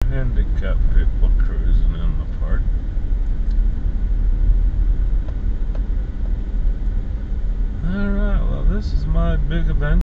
handicapped people cruising in the park. Alright, well, this is my big adventure.